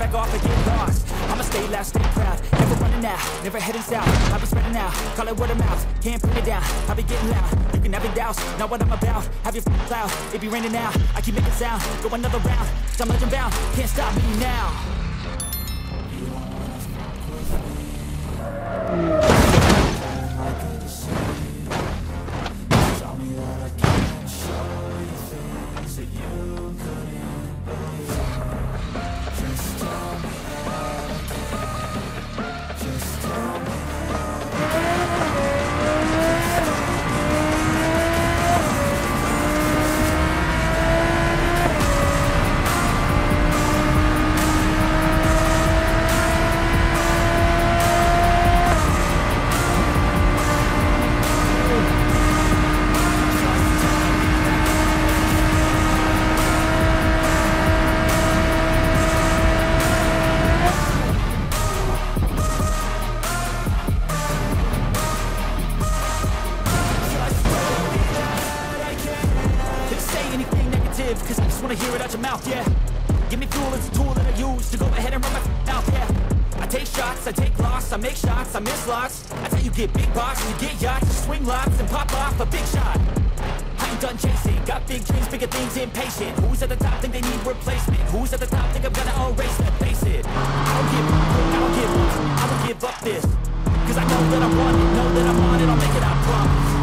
back off and get lost. I'ma stay loud, stay proud, never running out, never heading south. I'll be spreading out, call it word of mouth, can't put me down, I'll be getting loud. You can have it douse, not what I'm about, have your cloud, it be raining now, I keep making sound, go another round, 'cause I'm legend bound, can't stop me now. You don't wanna fuck with me. Like a deceiver. Tell me that I can't show you things that you couldn't believe. Just tell me that I can't. Just tell me cause I just wanna hear it out your mouth, yeah. Give me fuel, it's a tool that I use to go ahead and run my mouth, yeah. I take shots, I take loss, I make shots, I miss lots. That's how you get big box, you get yachts, you swing lots and pop off a big shot. I ain't done chasing, got big dreams, bigger things, impatient. Who's at the top think they need replacement? Who's at the top think I'm gonna erase that? Face it, I don't give up, I don't give up this. Cause I know that I want it, know that I want it, I'll make it, I promise.